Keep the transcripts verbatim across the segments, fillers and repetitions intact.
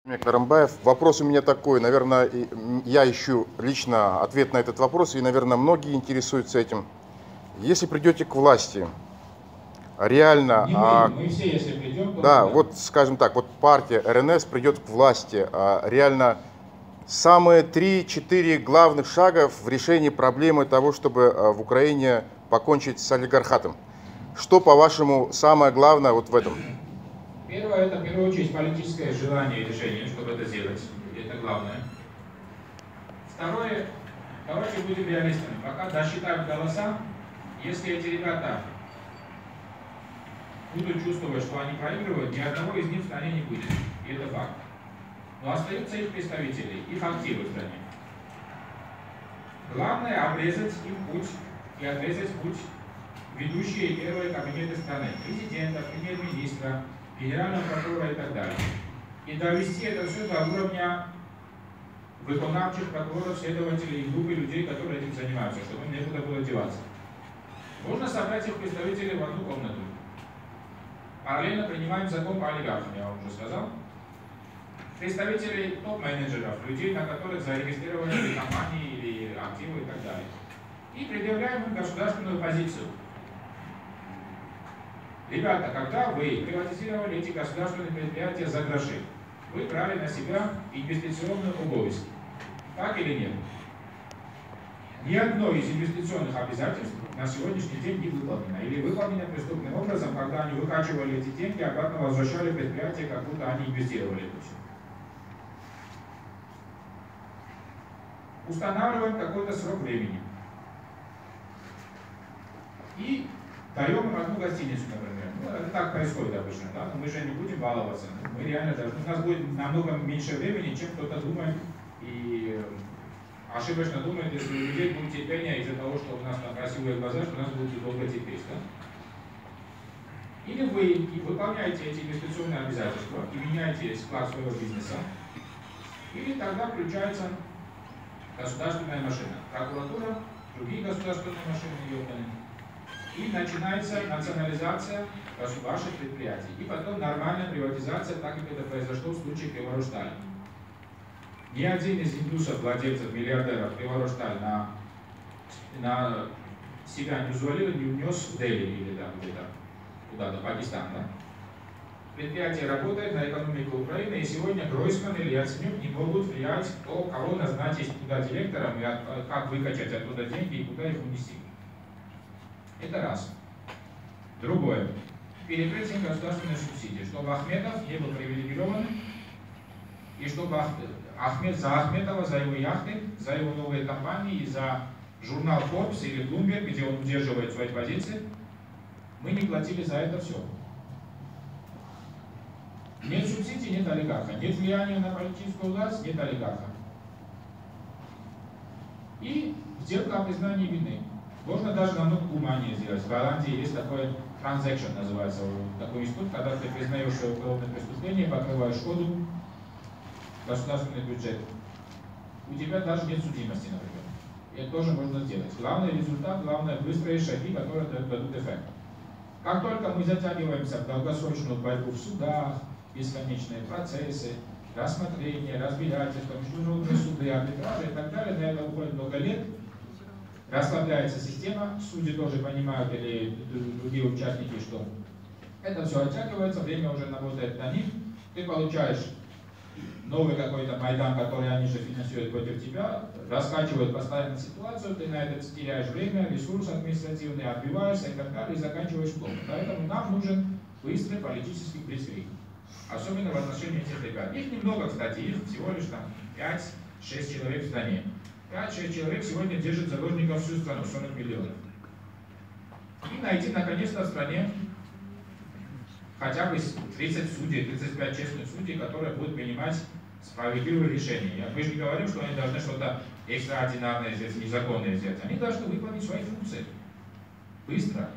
Карамбаев. Вопрос у меня такой, наверное, я ищу лично ответ на этот вопрос, и, наверное, многие интересуются этим. Если придете к власти, реально... Не мы, а, мы все, если придем, то да, туда. вот, скажем так, вот партия эр эн эс придет к власти, а, реально самые три-четыре главных шага в решении проблемы того, чтобы а, в Украине покончить с олигархатом. Что, по-вашему, самое главное вот в этом? Первое, это в первую очередь политическое желание и решение, чтобы это сделать. Это главное. Второе, давайте будем реалистами. Пока досчитаем голоса, если эти ребята будут чувствовать, что они проигрывают, ни одного из них в стране не будет. И это факт. Но остаются их представители, их активы в стране. Главное обрезать им путь и отрезать путь ведущие первые кабинеты страны. Президента, премьер-министра, генерального прокурора и так далее. И довести это все до уровня выполнявших прокуроров, следователей и группы людей, которые этим занимаются, чтобы им некуда было деваться. Можно собрать их представителей в одну комнату. Параллельно принимаем закон по олигархам, я вам уже сказал. Представителей топ-менеджеров, людей, на которых зарегистрированы или компании, или активы и так далее. И предъявляем им государственную позицию. Ребята, когда вы приватизировали эти государственные предприятия за гроши, вы брали на себя инвестиционные убовиски. Так или нет? Ни одно из инвестиционных обязательств на сегодняшний день не выполнено. Или выполнено преступным образом, когда они выкачивали эти деньги, обратно возвращали предприятия, как будто они инвестировали это все. Устанавливаем какой-то срок времени. И даем им одну гостиницу, например. Ну, это так происходит обычно, да? Но мы же не будем баловаться. Мы реально должны. У нас будет намного меньше времени, чем кто-то думает и ошибочно думает, если у людей будет терпение из-за того, что у нас там красивые глаза, что у нас будет долго терпеть, да? Или вы выполняете эти инвестиционные обязательства и меняете склад своего бизнеса, или тогда включается государственная машина, прокуратура, другие государственные машины, ёбаные. И начинается национализация ваших предприятий. И потом нормальная приватизация, так как это произошло в случае Криворожстали. Ни один из индусов, владельцев, миллиардеров Криворожсталь на, на себя не взвалил, не унес в Дели или там где-то куда-то, Пакистан. Да? Предприятие работает на экономику Украины, и сегодня Гройсман или Яценюк не могут влиять, кто, кого назначить туда директором, и от, как выкачать оттуда деньги и куда их унести. Это раз. Другое. Перекрытие государственной субсидии, чтобы Ахметов не был привилегирован, и чтобы Ахмед, за Ахметова, за его яхты, за его новые компании, за журнал Forbes или Bloomberg, где он удерживает свои позиции, мы не платили за это все. Нет субсидий, нет олигарха. Нет влияния на политическую власть, нет олигарха. И сделка о признании вины. Можно даже намного гуманнее сделать. В Голландии есть такой transaction, называется такой институт, когда ты признаешь уголовное преступление, покрываешь шкоду, государственный бюджет. У тебя даже нет судимости, например. Это тоже можно сделать. Главный результат, главное быстрые шаги, которые дадут эффект. Как только мы затягиваемся в долгосрочную борьбу в судах, бесконечные процессы, рассмотрения, разбирательства, международные суды, арбитражи и так далее, на это уходит много лет. Расслабляется система, судьи тоже понимают, или другие участники, что это все оттягивается, время уже работает на них, ты получаешь новый какой-то майдан, который они же финансируют против тебя, раскачивают постоянно ситуацию, ты на это теряешь время, ресурс административный, отбиваешься и так далее, и заканчиваешь плохо. Поэтому нам нужен быстрый политический блицкриг, особенно в отношении этих ребят. Их немного, кстати, их всего лишь там пять-шесть человек в стране. пять-шесть человек сегодня держат заложников всю страну, сорок миллионов. И найти наконец-то в стране хотя бы тридцать судей, тридцать пять честных судей, которые будут принимать справедливые решения. Мы же не говорим, что они должны что-то экстраординарное сделать, незаконное сделать. Они должны выполнить свои функции. Быстро.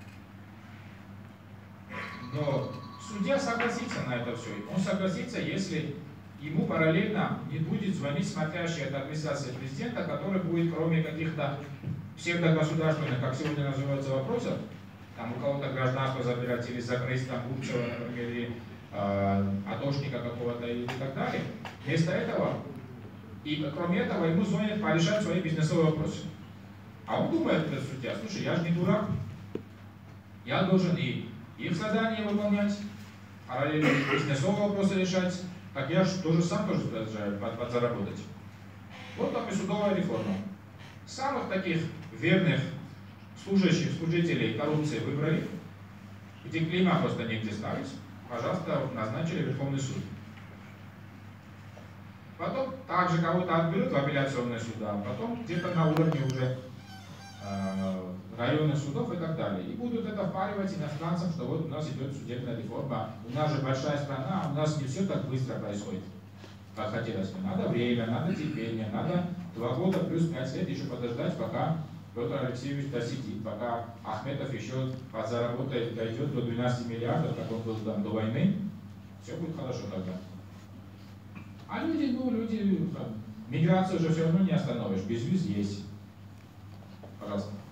Но судья согласится на это все. Он согласится, если ему параллельно не будет звонить смотрящий от администрации президента, который будет, кроме каких-то псевдогосударственных, как сегодня называется, вопросов, там у кого-то гражданство забирать или закрыть там Губцева, например, или э, атошника какого-то и так далее. Вместо этого, и кроме этого, ему звонят порешать свои бизнесовые вопросы. А он думает, этот судья, слушай, я же не дурак, я должен и их задания выполнять, параллельно бизнесовые вопросы решать, так я же тоже сам тоже продолжаю подзаработать. Вот вам и судовая реформа. Самых таких верных служащих, служителей коррупции выбрали, где клейма просто негде ставить, пожалуйста, назначили Верховный суд. Потом также кого-то отберут в апелляционные суда, потом где-то на уровне уже э, районных судов и так далее. И будут это впаривать иностранцам, что вот у нас идет судебная реформа, у нас же большая страна, а у нас не все так быстро происходит, как хотелось бы. Надо время, надо терпение, надо два года плюс пять лет еще подождать, пока Петр Алексеевич досидит, пока Ахметов еще подзаработает, дойдет до двенадцати миллиардов, как он был там до войны, все будет хорошо тогда. А люди, ну, люди, там, миграцию уже все равно не остановишь, безвиз есть. Пожалуйста.